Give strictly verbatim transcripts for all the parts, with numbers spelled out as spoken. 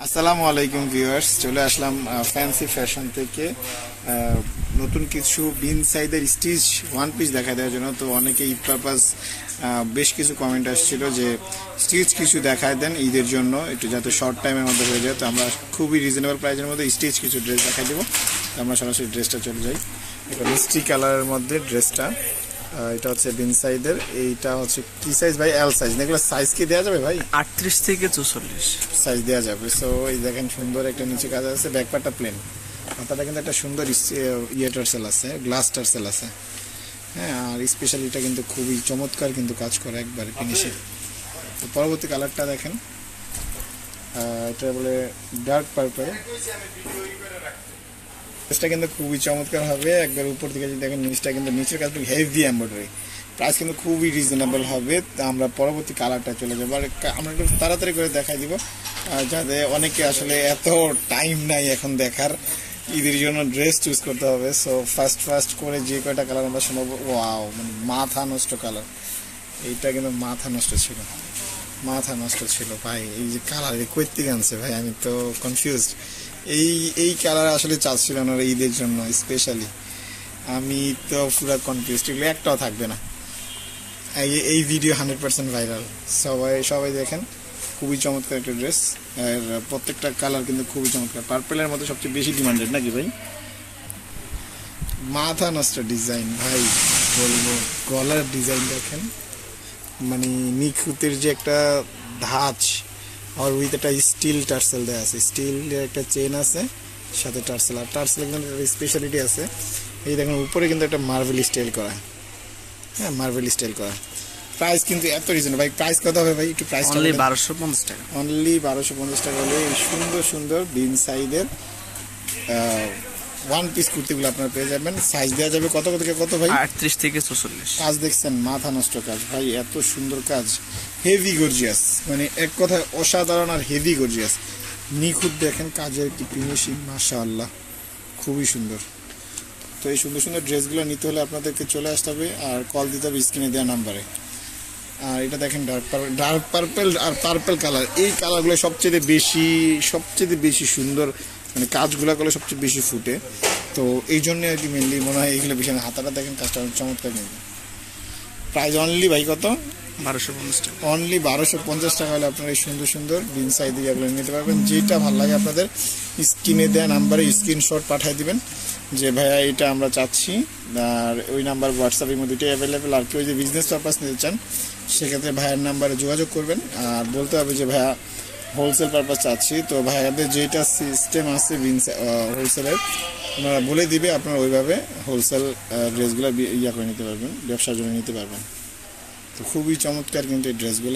আসসালামু আলাইকুম ভিউয়ার্স, চলে আসলাম ফ্যান্সি ফ্যাশন থেকে নতুন কিছু বিন সাইজের স্টিচ ওয়ান পিস দেখা দেওয়ার জন্য। তো অনেকে ঈদ পারপাস বেশ কিছু কমেন্ট আসছিল যে স্টিচ কিছু দেখায় দেন ঈদের জন্য, একটু যাতে শর্ট টাইমের মধ্যে হয়ে যায়। তো আমরা খুবই রিজনেবল প্রাইসের মধ্যে স্টিচ কিছু ড্রেস দেখাই দেবো। তো আমরা সরাসরি ড্রেসটা চলে যাই। এটা মিষ্টি কালারের মধ্যে ড্রেসটা, এটা হচ্ছে বিন সাইজের। এইটা হচ্ছে কি সাইজ ভাই? L size. এগুলো সাইজ কি দেওয়া যাবে ভাই? আটত্রিশ থেকে চৌচল্লিশ সাইজ দেওয়া যাবে। সো এই দেখেন সুন্দর একটা নিচে কাজ আছে, ব্যাকপার্টটা প্লেন, মাথাটা কিন্তু একটা সুন্দর ইয়েটার সেল আছে, গ্লাস টার্সেল আছে। হ্যাঁ, আর স্পেশালি এটা কিন্তু খুবই চমৎকার কিন্তু কাজ করে একবার ফিনিশিং। তো পরবর্তী কালারটা দেখেন, এটা বলে ডার্ক পার্পল। ড্রেসটা কিন্তু খুবই চমৎকার হবে একবার। উপর থেকে যদি দেখেন নিচটা কিন্তু নিচের কাজটা হেভি এমব্রয়ডারি, প্রাইস কিন্তু খুবই রিজনেবল হবে। আমরা পরবর্তী কালারটা চলে যাবো। আর আমরা একটু তাড়াতাড়ি করে দেখাই দিব, যাতে অনেকে আসলে এত টাইম নাই এখন দেখার, ঈদের জন্য ড্রেস চুজ করতে হবে। সো ফার্স্ট ফার্স্ট করে যে কয়টা কালার আমরা শোনাবো, ওয়াও মানে মাথা নষ্ট কালার। এইটা কিন্তু মাথা নষ্ট ছিল, মাথা নষ্ট ছিল ভাই। এই যে কালার কই থেকে আনছে ভাই, আমি তো কনফিউজড। এই এই কালার আসলে চাচ্ছিল না ঈদের জন্য স্পেশালি, আমি তো পুরো কনফিউজড। এগুলো একটাও থাকবে না। এই ভিডিও হান্ড্রেড পার্সেন্ট ভাইরাল। সবাই সবাই দেখেন, খুবই চমৎকার একটা ড্রেস। আর প্রত্যেকটা কালার কিন্তু খুবই চমৎকার। পার্পেলের মধ্যে সবচেয়ে বেশি ডিমান্ডেড নাকি ভাই? মাথা নষ্ট ডিজাইন ভাই, বলবো। গলার ডিজাইন দেখেন, মানে নিখুঁতের যে একটা ধাঁচ, আর উইথ একটা স্টিল টার্সেল দেওয়া আছে, স্টিলের একটা চেন আছে সাথে টার্সেল। আর টার্সেল কিন্তু একটা স্পেশালিটি আছে, এই দেখেন উপরে কিন্তু একটা মার্বেল স্টাইল করা। হ্যাঁ, মার্বেল স্টাইল করা। প্রাইস কিন্তু এত রিজনেবল ভাই। প্রাইস কত হবে ভাই? একটু প্রাইস অনলি বারোশো পঞ্চাশ টাকা। অনলি বারোশো পঞ্চাশ টাকা হলে এই সুন্দর সুন্দর বিন সাইজের ওয়ান পিস কুর্তিগুলো আপনারা পেয়ে যাবেন। সাইজ দেওয়া যাবে কত থেকে কত ভাই? আটত্রিশ থেকে চৌচল্লিশ। কাজ দেখছেন, মাথা নষ্ট কাজ ভাই, এত সুন্দর কাজ, হেভি গর্জিয়াস, মানে এক কথায় অসাধারণ আর হেভি গর্জিয়াস। নিখুঁত দেখেন কাজের কি ফিনিশিং, মাশাআল্লাহ, খুবই সুন্দর। তো এই সুন্দর সুন্দর ড্রেসগুলো নিতে হলে আপনাদেরকে চলে আসতে হবে আর কল দিতে হবে স্ক্রিনে দেওয়া নাম্বারে। আর এটা দেখেন ডার্ক পার্পল, ডার্ক পার্পল আর পার্পল কালার, এই কালারগুলো সবচেয়ে বেশি সবচেয়ে বেশি সুন্দর, মানে কাজগুলো করলে সবচেয়ে বেশি ফুটে। তো এই জন্যে আর কি মেনলি মনে হয় এইগুলো বেশি। হাতাটা দেখেন, কাজটা চমৎকার। কিন্তু প্রাইস অনলি ভাই কত? বারোশো পঞ্চাশ টাকা। অনলি বারোশো পঞ্চাশ টাকা হলে আপনারা এই সুন্দর সুন্দর বিন সাইজ দিয়ে আপনারা নিতে পারবেন। যেটা ভালো লাগে আপনাদের স্ক্রিনে দেওয়া নাম্বারে স্ক্রিনশট পাঠিয়ে দিবেন যে ভাইয়া এটা আমরা চাচ্ছি, আর ওই নাম্বার হোয়াটসঅ্যাপের মধ্যে এটাই অ্যাভেলেবেল। আর কেউ যদি বিজনেস পারপাস নিতে চান সেক্ষেত্রে ভাইয়ার নাম্বারে যোগাযোগ করবেন আর বলতে হবে যে ভাইয়া হোলসেল পারপাস চাচ্ছি। তো ভাইয়াদের যেটা সিস্টেম আছে বিন হোলসেলের, ওনারা বলে দিবে, আপনারা ওইভাবে হোলসেল ড্রেসগুলো ইয়া করে নিতে পারবেন, ব্যবসার জন্য নিতে পারবেন। তো খুবই চমৎকার কিন্তু এই ড্রেসগুলো,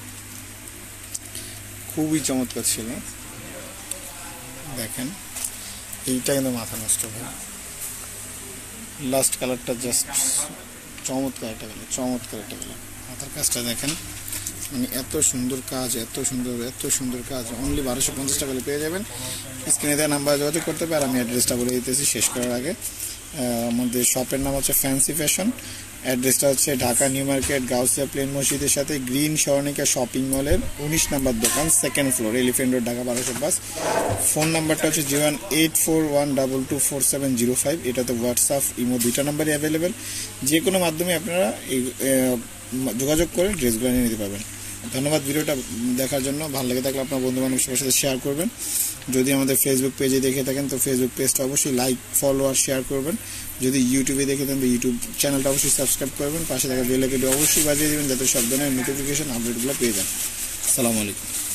খুবই চমৎকার ছিল। দেখেন এইটা কিন্তু মাথা নষ্ট ভাই। লাস্ট কালারটা জাস্ট চমৎকার একটা কালার, চমৎকার একটা কালার। মাথার কাজটা দেখেন, মানে এত সুন্দর কাজ, এত সুন্দর এত সুন্দর কাজ। অনলি বারোশো পঞ্চাশ টাকা পেয়ে যাবেন। স্ক্রিনে দেওয়া নাম্বার যোগাযোগ করতে হবে। আর আমি অ্যাড্রেসটা বলে দিতেছি শেষ করার আগে। আমাদের শপের নাম হচ্ছে ফ্যান্সি ফ্যাশন। অ্যাড্রেসটা হচ্ছে ঢাকা নিউ মার্কেট, গাউসিয়া প্লেন মসজিদের সাথে গ্রিন স্বর্ণিকা শপিং মলের উনিশ নাম্বার দোকান, second floor, elephant road, Dhaka বারোশো পাঁচ। ফোন নাম্বারটা হচ্ছে zero one eight four one double two four seven zero five. এটাতে হোয়াটসঅ্যাপ, ইমো দুইটা নাম্বারই অ্যাভেলেবেল। যে কোনো মাধ্যমে আপনারা এই যোগাযোগ করে ড্রেসগুলো নিয়ে নিতে পারবেন। ধন্যবাদ ভিডিওটা দেখার জন্য। ভালো লেগে থাকলে আপনার বন্ধু বান্ধব সবার সাথে শেয়ার করবেন। যদি আমাদের ফেসবুক পেজে দেখে থাকেন তো ফেসবুক পেজটা অবশ্যই লাইক, ফলো আর শেয়ার করবেন। যদি ইউটিউবে দেখে থাকেন তো ইউটিউব চ্যানেলটা অবশ্যই সাবস্ক্রাইব করবেন। পাশে থাকা বেল আইকনটি অবশ্যই বাজিয়ে দেবেন যাতে সব ধরনের নোটিফিকেশন আপডেটগুলো পেয়ে যান। আসসালামু আলাইকুম।